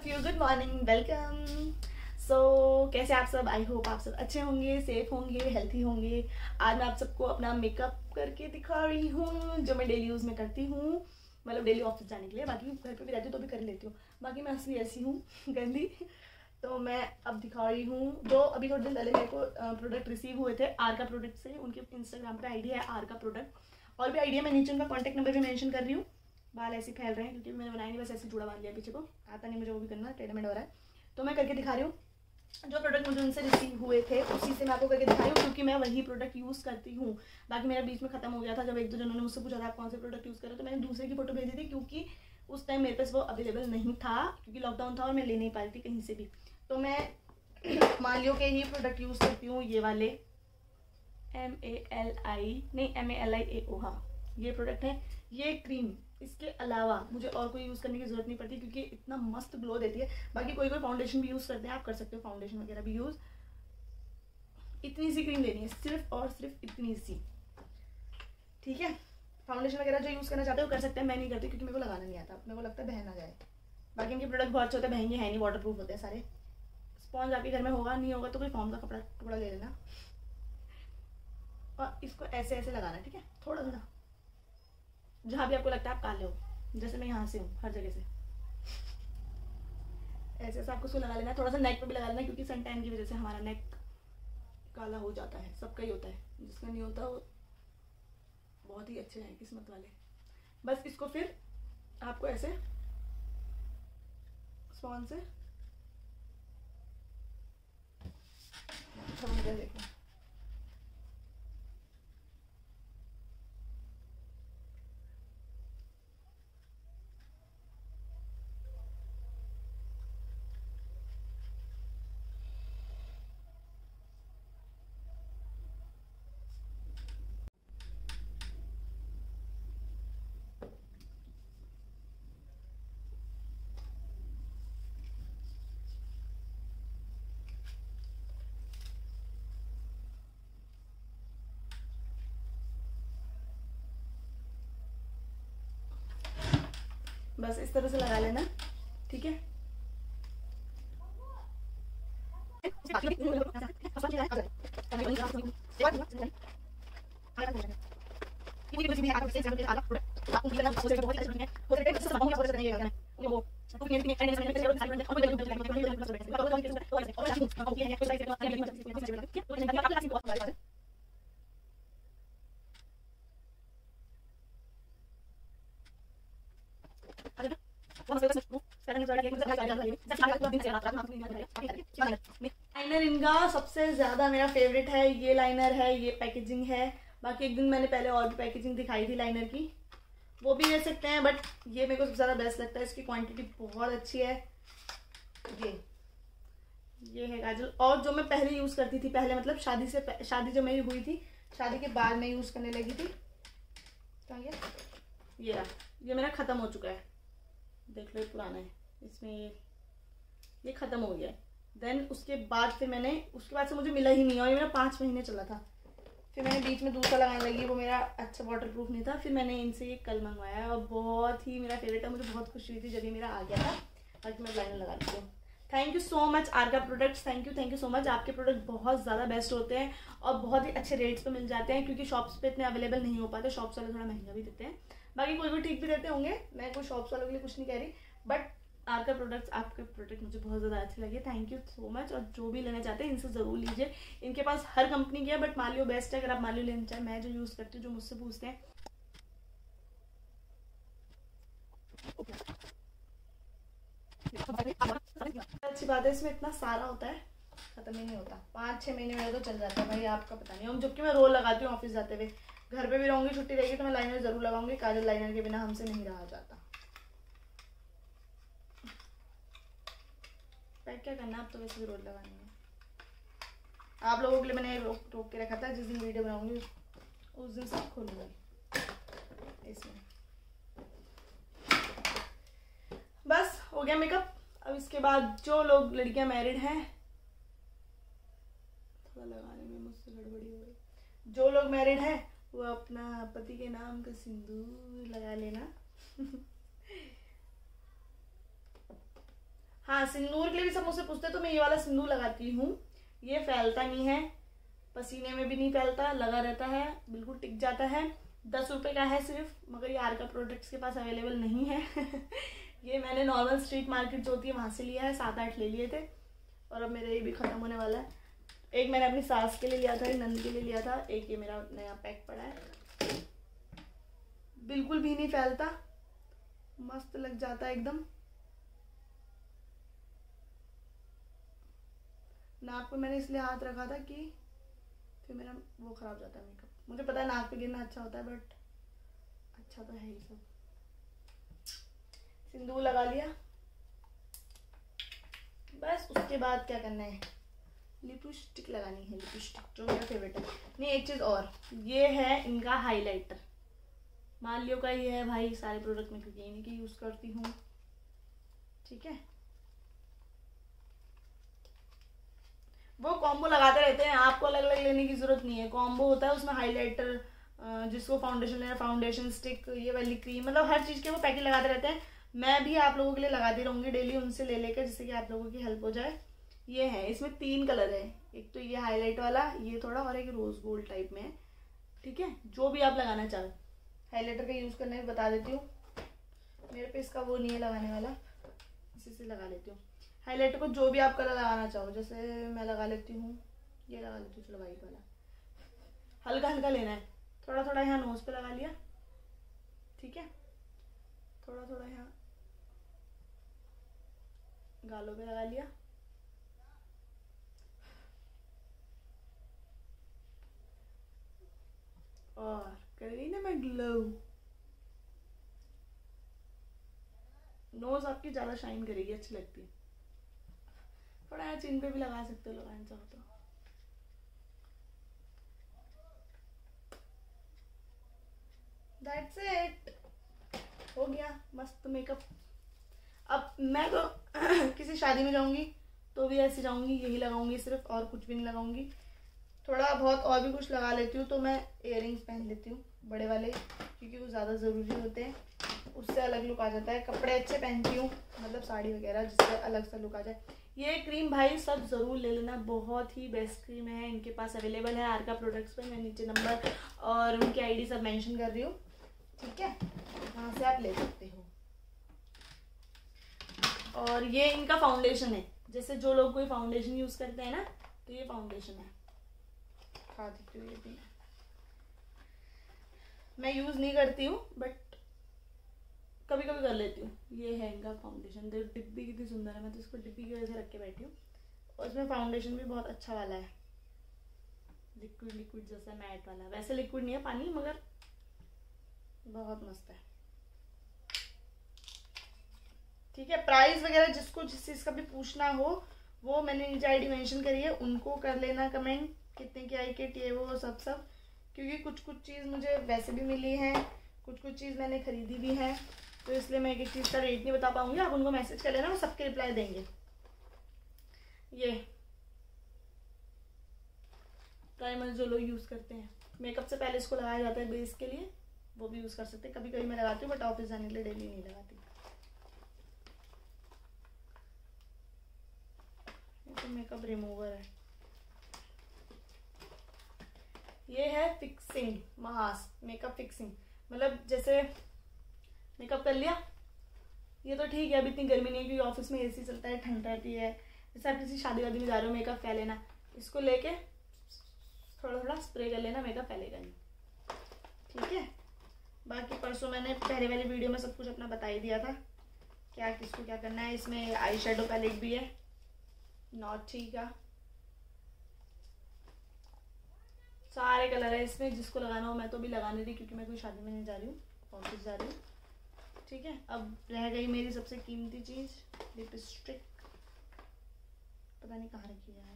Of you, good morning, welcome. So कैसे आप सब? आई होप आप सब अच्छे होंगे, सेफ होंगे, हेल्थी होंगे। आज मैं आप सबको अपना मेकअप करके दिखा रही हूँ, जो मैं डेली यूज़ में करती हूँ, मतलब डेली ऑफिस जाने के लिए। बाकी घर पे भी रहती हूँ तो भी कर लेती हूँ। बाकी मैं असली ऐसी हूँ गंदी। तो मैं अब दिखा रही हूँ जो अभी थोड़े दिन पहले मेरे को प्रोडक्ट रिसीव हुए थे आर का प्रोडक्ट से। उनके इंस्टाग्राम पे आईडी है आर का प्रोडक्ट, और भी आईडी है, मैं नीचे उनका कॉन्टैक्ट नंबर भी मेंशन कर रही हूँ। बाल ऐसे फैल रहे हैं क्योंकि मैंने बनाया नहीं, बस ऐसे जुड़ा बांध लिया पीछे को, आता नहीं मुझे वो भी करना, टेढ़मेढ़ हो रहा है। तो मैं करके दिखा रही हूँ। जो प्रोडक्ट मुझे उनसे रिसीव हुए थे उसी से मैं आपको करके दिखा रही हूँ, क्योंकि मैं वही प्रोडक्ट यूज़ करती हूँ। बाकी मेरा बीच में खत्म हो गया था, जब एक दो जनों ने मुझसे पूछा था आप कौन से प्रोडक्ट यूज़ करें, तो मैंने दूसरे की फोटो भेजी थी, क्योंकि उस टाइम मेरे पास वो अवेलेबल नहीं था, क्योंकि लॉकडाउन था और मैं ले नहीं पा रही थी कहीं से भी। तो मैं मालियो के ही प्रोडक्ट यूज़ करती हूँ, ये वाले MALI, हाँ ये प्रोडक्ट है, ये क्रीम। इसके अलावा मुझे और कोई यूज़ करने की जरूरत नहीं पड़ती, क्योंकि इतना मस्त ग्लो देती है। बाकी कोई फाउंडेशन भी यूज़ करते हैं, आप कर सकते हो फाउंडेशन वगैरह भी यूज़। इतनी सी क्रीम लेनी है, सिर्फ और सिर्फ इतनी सी, ठीक है। फाउंडेशन वगैरह जो यूज़ करना चाहते हो कर सकते हैं, मैं नहीं करती क्योंकि मेरे को लगाना नहीं आता, मेरे को लगता है बहन आ जाए। बाकी इनके प्रोडक्ट बहुत अच्छे होते हैं, महंगे हैं नहीं, वाटर प्रूफ होते हैं सारे। स्पॉन्ज आपके घर में होगा, नहीं होगा तो कोई फॉर्म का कपड़ा ले लेना, और इसको ऐसे ऐसे लगाना है, ठीक है, थोड़ा थोड़ा, जहाँ भी आपको लगता है आप काले हो, जैसे मैं यहाँ से हूँ, हर जगह से ऐसे ऐसे आपको उसको लगा लेना है। थोड़ा सा नेक पे भी लगा लेना, क्योंकि सन टैन की वजह से हमारा नेक काला हो जाता है, सबका ही होता है, जिसका नहीं होता वो बहुत ही अच्छे हैं किस्मत वाले। बस इसको फिर आपको ऐसे स्पॉन्ज से देखो, बस इस तरह से लगा लेना, ठीक है। लाइनर इनका सबसे ज्यादा मेरा फेवरेट है, ये लाइनर है, ये पैकेजिंग है। बाकी एक दिन मैंने पहले और भी पैकेजिंग दिखाई थी लाइनर की, वो भी ले सकते हैं, बट ये मेरे को सबसे ज्यादा बेस्ट लगता है, इसकी क्वांटिटी बहुत अच्छी है। ये है काजल, और जो मैं पहले यूज करती थी, पहले मतलब शादी जो मेरी हुई थी, शादी के बाद मैं यूज करने लगी थी, क्या ये रहा, ये मेरा खत्म हो चुका है, देख लो ये पुराना है, इसमें ये खत्म हो गया है। देन उसके बाद से मुझे मिला ही नहीं, और ये मेरा 5 महीने चला था। फिर मैंने बीच में दूसरा लगाने लगी, वो मेरा अच्छा वाटर प्रूफ नहीं था, फिर मैंने इनसे ये कल मंगवाया, और बहुत ही मेरा फेवरेट है, मुझे बहुत खुशी हुई थी जब ये मेरा आ गया था। बाकी मैं लाइनर लगा देती हूँ। Thank you so much R का products, thank you so much. आपके प्रोडक्ट बहुत ज़्यादा बेस्ट होते हैं और बहुत ही अच्छे रेट्स पे मिल जाते हैं, क्योंकि शॉप्स पे इतने अवेलेबल नहीं हो पाते, शॉप्स वाले थोड़ा महंगा भी देते हैं। बाकी कोई ठीक भी देते होंगे, मैं कोई शॉप्स वालों के लिए कुछ नहीं कह रही, बट आर का प्रोडक्ट्स, आपके प्रोडक्ट मुझे बहुत ज़्यादा अच्छे लगे, थैंक यू सो मच। और जो भी लेना चाहते हैं इनसे ज़रूर लीजिए, इनके पास हर कंपनी की है, बट मालियो बेस्ट है अगर आप मालियो लेना चाहें। मैं जो यूज़ करती हूँ, जो मुझसे पूछते हैं, अच्छी बात है, इसमें इतना सारा होता है, खत्म ही नहीं होता, 5-6 महीने में तो चल जाता है भाई, आपका पता नहीं। जबकि मैं रोल लगाती हूँ ऑफिस जाते हुए, घर पे भी रहूंगी, छुट्टी रहेगी तो मैं लाइनर जरूर लगाऊंगी, काजल लाइनर के बिना हमसे नहीं रहा जाता। पैक क्या करना, अब तो वैसे भी रोल लगानी है। आप लोगों के लिए मैंने रोक के रखा था, जिस दिन वीडियो बनाऊंगी उस दिन सब खोलूंगी इसमें। बस हो गया मेकअप। अब इसके बाद जो लोग लड़कियां मैरिड हैं, थोड़ा लगाने में मुझसे गड़बड़ी हो गई, जो लोग मैरिड हैं वो अपना पति के नाम का सिंदूर लगा लेना। हाँ हाँ, सिंदूर के लिए भी सब मुझसे पूछते हैं, तो मैं ये वाला सिंदूर लगाती हूँ। ये फैलता नहीं है, पसीने में भी नहीं फैलता, लगा रहता है, बिल्कुल टिक जाता है। 10 रुपये का है सिर्फ, मगर ये आर का प्रोडक्ट्स के पास अवेलेबल नहीं है। ये मैंने नॉर्मल स्ट्रीट मार्केट जो होती है वहाँ से लिया है, 7-8 ले लिए थे, और अब मेरे ये भी ख़त्म होने वाला है। एक मैंने अपनी सास के लिए लिया था, एक नंद के लिए लिया था, एक ये मेरा नया पैक पड़ा है। बिल्कुल भी नहीं फैलता, मस्त लग जाता है एकदम। नाक पे मैंने इसलिए हाथ रखा था कि फिर मेरा वो खराब जाता है मेकअप। मुझे पता है नाक पे गिरना अच्छा होता है, बट अच्छा तो है ही सब। सिंदूर लगा लिया, बस उसके बाद क्या करना है, लिपस्टिक लगानी है। लिपस्टिक जो मेरा फेवरेट है। नहीं, एक चीज़ और, ये है इनका हाइलाइटर, मालियो का ये है भाई। सारे प्रोडक्ट में क्योंकि इन्हीं की यूज़ करती हूँ, ठीक है। वो कॉम्बो लगाते रहते हैं, आपको अलग अलग लेने की जरूरत नहीं है। कॉम्बो होता है, उसमें हाइलाइटर, जिसको फाउंडेशन लेना फाउंडेशन स्टिक, ये वाली क्रीम, मतलब हर चीज़ के वो पैकेट लगाते रहते हैं। मैं भी आप लोगों के लिए लगाती रहूँगी डेली, उनसे ले लेकर, जिससे कि आप लोगों की हेल्प हो जाए। ये है, इसमें 3 कलर है, एक तो ये हाईलाइट वाला, ये थोड़ा, और एक रोज गोल्ड टाइप में है, ठीक है। जो भी आप लगाना चाहो। हाईलाइटर का यूज़ करना है बता देती हूँ, मेरे पे इसका वो नहीं है लगाने वाला, इसी से लगा लेती हूँ। हाईलाइटर को जो भी आप कलर लगाना चाहो, जैसे मैं लगा लेती हूँ, ये लगा लेती हूँ, चलो वाइट वाला। हल्का हल्का लेना है, थोड़ा थोड़ा यहाँ नोज पे लगा लिया, ठीक है, थोड़ा थोड़ा यहाँ गालों पे लगा लिया, और कर रही ना मैं ग्लो। नोज आपकी ज़्यादा शाइन करेगी, अच्छी लगती है। थोड़ा यहाँ चिन पे भी लगा सकते हो, लगाना चाहो तो। That's it, हो गया मस्त मेकअप। अब मैं तो किसी शादी में जाऊंगी तो भी ऐसे जाऊंगी, यही लगाऊंगी सिर्फ, और कुछ भी नहीं लगाऊंगी। थोड़ा बहुत और भी कुछ लगा लेती हूँ, तो मैं इयररिंग्स पहन लेती हूँ बड़े वाले, क्योंकि वो ज़्यादा ज़रूरी होते हैं, उससे अलग लुक आ जाता है। कपड़े अच्छे पहनती हूँ, मतलब साड़ी वगैरह, जिससे अलग सा लुक आ जाए। ये क्रीम भाई सब ज़रूर ले लेना, बहुत ही बेस्ट क्रीम है, इनके पास अवेलेबल है आर का प्रोडक्ट्स पे। मैं नीचे नंबर और उनकी आईडी सब मेंशन कर रही हूँ, ठीक है, वहाँ से आप ले सकते हो। और ये इनका फाउंडेशन है, जैसे जो लोग कोई फाउंडेशन यूज़ करते हैं ना, तो ये फाउंडेशन है, खा देती हूँ। ये भी मैं यूज़ नहीं करती हूँ, बट कभी कभी कर लेती हूँ। ये है इनका फाउंडेशन, देखो डिब्बी कितनी सुंदर है, मैं तो इसको डिब्बी की वजह से रख के बैठी हूँ। और इसमें फाउंडेशन भी बहुत अच्छा वाला है, लिक्विड लिक्विड जैसा मैट वाला। वैसे लिक्विड नहीं है, पानी, मगर बहुत मस्त है, ठीक है। प्राइस वगैरह जिसको जिस चीज़ का भी पूछना हो, वो मैंने नीचे आईडी मेंशन करी है, उनको कर लेना कमेंट, कितने की आई किट, ये वो सब, क्योंकि कुछ कुछ चीज़ मुझे वैसे भी मिली है, कुछ कुछ चीज़ मैंने खरीदी भी है, तो इसलिए मैं एक एक चीज़ का रेट नहीं बता पाऊंगी। आप उनको मैसेज कर लेना, वो सबके रिप्लाई देंगे। ये प्राइमर जो लोग यूज़ करते हैं, मेकअप से पहले इसको लगाया जाता है बेस के लिए, वो भी यूज़ कर सकते हैं। कभी कभी मैं लगाती हूँ, बट ऑफिस जाने के लिए डेली नहीं लगाती। ये तो मेकअप रिमूवर है। ये है फिक्सिंग मास्क, मेकअप फिक्सिंग, मतलब जैसे मेकअप कर लिया, ये तो ठीक है, अभी इतनी गर्मी नहीं है, क्योंकि ऑफिस में एसी चलता है, ठंड रहती है। जैसे आप किसी शादी वादी में जा रहे हो, मेकअप फैले ना, इसको लेके थोड़ा थोड़ा स्प्रे कर लेना, मेकअप फैलेगा नहीं, ठीक है। बाकी परसों मैंने पहले वाली वीडियो में सब कुछ अपना बता ही दिया था, क्या किसको क्या करना है। इसमें आई शेडो पैलेट भी है, नॉटी का, सारे कलर है इसमें, जिसको लगाना हो। मैं तो भी लगाने रही, क्योंकि मैं कोई शादी में नहीं जा रही हूँ, ऑफिस जा रही हूँ, ठीक है। अब रह गई मेरी सबसे कीमती चीज़, लिपस्टिक। पता नहीं कहाँ रखी यार,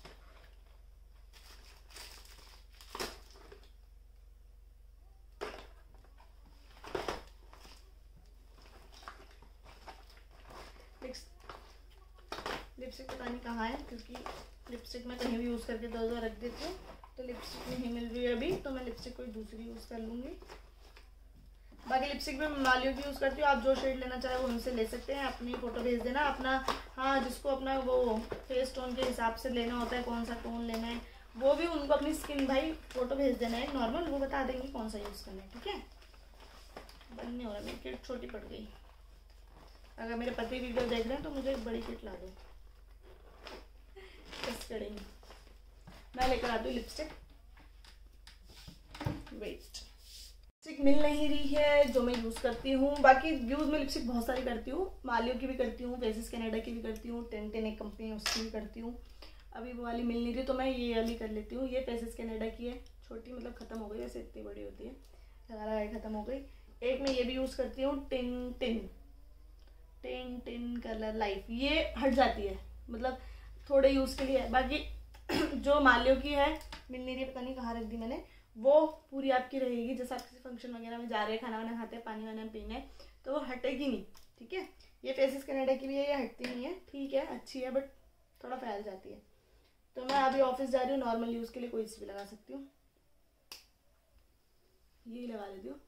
लिपस्टिक पता नहीं कहाँ है, क्योंकि लिपस्टिक मैं कहीं भी यूज़ करके दो रख देती हूँ, तो लिपस्टिक नहीं मिल रही है अभी, तो मैं लिपस्टिक कोई दूसरी यूज़ कर लूँगी। बाकी लिपस्टिक भी मैं मालियो की यूज़ करती हूँ, आप जो शेड लेना चाहे वो उनसे ले सकते हैं, अपनी फ़ोटो भेज देना अपना। हाँ, जिसको अपना वो फेस टोन के हिसाब से लेना होता है, कौन सा टोन लेना है, वो भी उनको अपनी स्किन भाई फ़ोटो भेज देना है नॉर्मल, वो बता देंगे कौन सा यूज़ करना है। ठीक है, बंद नहीं हो रहा, मेरी किट छोटी पड़ गई। अगर मेरे पति वीडियो देख रहे हैं तो मुझे एक बड़ी किट ला दो, बस करेंगे। मैं लेकर आती हूँ लिपस्टिक। वेस्ट लिपस्टिक मिल नहीं रही है जो मैं यूज़ करती हूँ। बाकी यूज़ में लिपस्टिक बहुत सारी करती हूँ, मालियो की भी करती हूँ, फेसेस कनाडा की भी करती हूँ, 1010 एक कंपनी है उसकी भी करती हूँ। अभी वो वाली मिल नहीं रही तो मैं ये वाली कर लेती हूँ। ये फेसेस कनाडा की है, छोटी मतलब ख़त्म हो गई, वैसे इतनी बड़ी होती है, लगा ख़त्म हो गई। एक मैं ये भी यूज़ करती हूँ, टिन टिन कलर लाइफ, ये हट जाती है, मतलब थोड़े यूज़ के लिए है। बाकी जो मालियो की है मिल नहीं रही, पता नहीं कहाँ रख दी मैंने, वो पूरी आपकी रहेगी। जैसे आप किसी फंक्शन वगैरह में जा रहे हैं, खाना वाना खाते हैं, पानी वाना पीना है, तो वो हटेगी नहीं। ठीक है, ये फेसेस कनाडा की भी है, ये हटती नहीं है। ठीक है, अच्छी है, बट थोड़ा फैल जाती है। तो मैं अभी ऑफिस जा रही हूँ, नॉर्मल यूज़ के लिए कोई सी भी लगा सकती हूँ, यही लगा लेती हूँ।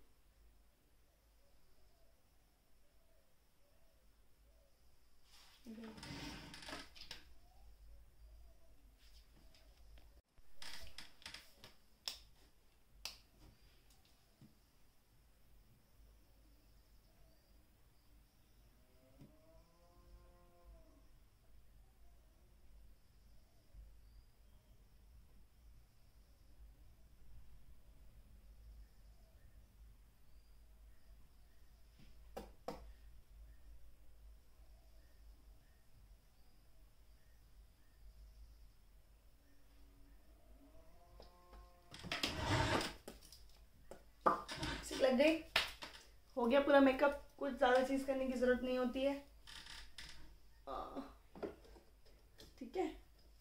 लग गई, हो गया पूरा मेकअप, कुछ ज़्यादा चीज़ करने की ज़रूरत नहीं होती है। ठीक है,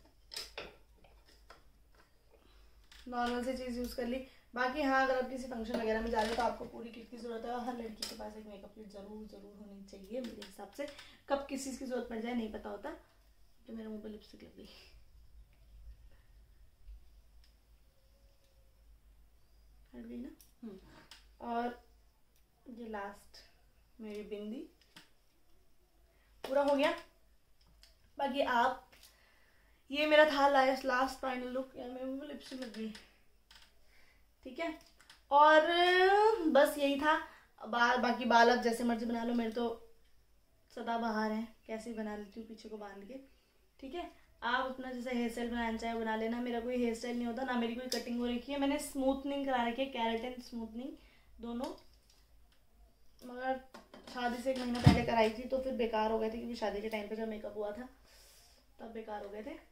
नॉर्मल से चीज़ यूज़ कर ली। बाकी हाँ, अगर आप किसी फंक्शन वगैरह में जा रहे हो तो आपको पूरी किट की ज़रूरत है, और हर लड़की के पास एक मेकअप किट ज़रूर होनी चाहिए मेरे हिसाब से। कब किस चीज़ की ज़रूरत पड़ जाए नहीं पता होता। तो मेरे मुंह पे लिपस्टिक लग गई, हट गई ना। और ये लास्ट मेरी बिंदी, पूरा हो गया। बाकी आप, ये मेरा था लास्ट फाइनल लुक। यार मेरे मुंह पे लिपस्टिक लग गई। ठीक है, और बस यही था। बाकी बाल अब जैसे मर्जी बना लो, मेरे तो सदाबहार हैं, कैसे बना लेती हूँ पीछे को बांध के। ठीक है, आप अपना जैसे हेयर स्टाइल बनाना चाहे बना लेना। मेरा कोई हेयर स्टाइल नहीं होता, ना मेरी कोई कटिंग हो रखी है। मैंने स्मूथनिंग करा रखी है, कैरेटिन स्मूथनिंग दोनों, मगर शादी से 1 महीना पहले कराई थी तो फिर बेकार हो गए थे, क्योंकि शादी के टाइम पे जब मेकअप हुआ था तब बेकार हो गए थे।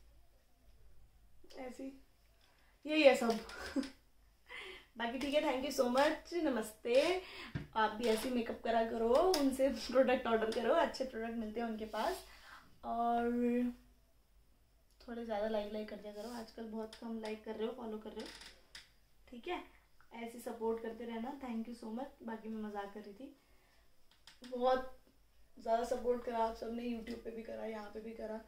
ऐसी यही है सब। बाकी ठीक है, थैंक यू सो मच, नमस्ते। आप भी ऐसे मेकअप करा करो, उनसे प्रोडक्ट ऑर्डर करो, अच्छे प्रोडक्ट मिलते हैं उनके पास। और थोड़े ज़्यादा लाइक कर दिया करो, आजकल बहुत कम लाइक कर रहे हो, फॉलो कर रहे हो। ठीक है, ऐसे सपोर्ट करते रहना, थैंक यू सो मच। बाकी मैं मजाक कर रही थी, बहुत ज़्यादा सपोर्ट करा आप सबने, यूट्यूब पे भी करा, यहाँ पे भी करा।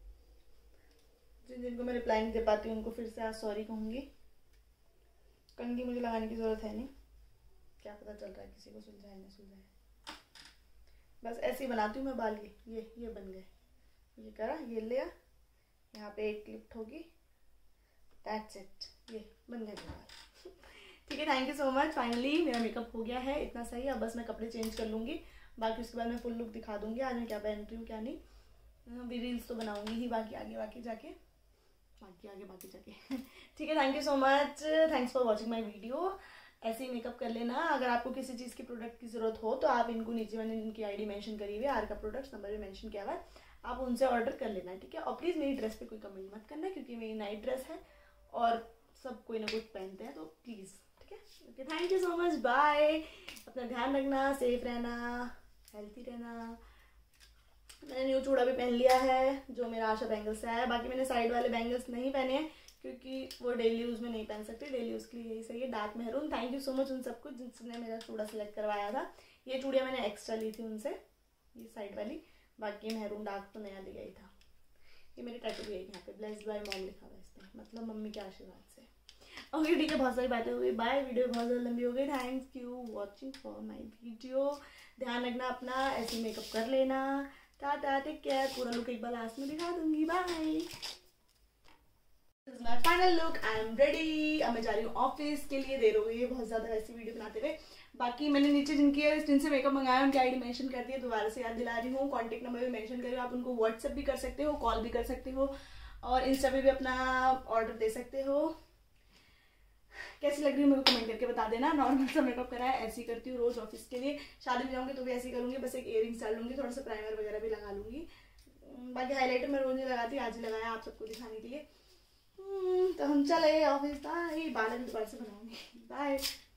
जिनको मैं रिप्लाई नहीं दे पाती उनको फिर से आज सॉरी कहूँगी। कंघी मुझे लगाने की ज़रूरत है नहीं, क्या पता चल रहा है किसी को सुलझाए ना सुलझाए। बस ऐसे ही बनाती हूँ मैं बाल। ये बन गए, ये करा, ये लिया, यहाँ पे एक क्लिप होगी, दैट्स इट, ये बन गए बाल। ठीक है, thank you so much. Finally मेरा मेकअप हो गया है, इतना सही। अब बस मैं कपड़े चेंज कर लूँगी, बाकी उसके बाद मैं फुल लुक दिखा दूँगी आज मैं क्या पहन रही हूँ क्या नहीं। अभी रील्स तो बनाऊँगी ही, बाकी आगे जाके ठीक है, thank you so much, thanks for watching my video. ऐसे ही मेकअप कर लेना। अगर आपको किसी चीज़ की प्रोडक्ट की ज़रूरत हो तो आप इनको, नीचे मैंने इनकी आईडी मेंशन करी हुई है, आर का प्रोडक्ट्स नंबर भी मेंशन किया हुआ है, आप उनसे ऑर्डर कर लेना। ठीक है, और प्लीज़ मेरी ड्रेस पे कोई कमेंट मत करना, क्योंकि मेरी नाइट ड्रेस है और सब कोई ना कुछ पहनते हैं, तो प्लीज़। ठीक है, okay, thank you so much, bye. अपना ध्यान रखना, सेफ रहना, हेल्थी रहना। मैंने न्यू चूड़ा भी पहन लिया है, जो मेरा आशा बैंगल्स से आया है। बाकी मैंने साइड वाले बैंगल्स नहीं पहने हैं, क्योंकि वो डेली यूज़ में नहीं पहन सकती, डेली यूज़ के लिए यही सही है, dark maroon. Thank you so much उन सबको जिसने मेरा चूड़ा सेलेक्ट करवाया था। ये चूड़ियाँ मैंने एक्स्ट्रा ली थी उनसे, ये साइड वाली। बाकी मेहरून डार्क तो नया लिया ही था। ये मेरे टैटू भी है यहाँ पे, ब्लेस्ड बाय मॉम लिखा हुआ है इसमें, मतलब मम्मी के आशीर्वाद से। ओके ठीक है, बहुत सारी बातें हो गई, बाय। वीडियो बहुत ज़्यादा लंबी हो गई। Thanks you watching for my video. ध्यान रखना अपना, ऐसे मेकअप कर लेना। टाटा, टेक केयर। पूरा लुक एक बार लास्ट में दिखा दूंगी। Bye. This is my final look. I am ready. अब मैं जा रही हूँ ऑफिस के लिए। देर हो गई है बहुत ज़्यादा ऐसी वीडियो बनाते हुए। बाकी मैंने नीचे जिनसे मेकअप मंगाया उनकी आईडी मेंशन कर दी है, दोबारा से याद दिला रही हूँ। कॉन्टैक्ट नंबर भी मेंशन करिए। आप उनको व्हाट्सएप भी कर सकते हो, कॉल भी कर सकते हो, और इंस्टा पे भी अपना ऑर्डर दे सकते हो। कैसी लग रही है मेरे को कमेंट करके बता देना। नॉर्मल सा मेकअप करा है, ऐसी करती हूँ रोज ऑफिस के लिए। शादी में जाऊँगी तो भी ऐसी करूँगी, बस एक इयरिंग्स डाल लूँगी, थोड़ा सा प्राइमर वगैरह भी लगा लूँगी। बाकी हाईलाइटर मैं रोज नहीं लगाती, आज ही लगाया आप सबको दिखाने के लिए। तो हम चले ऑफिस। बाय। बाल भी दोबारा से बनाऊंगी। बाय।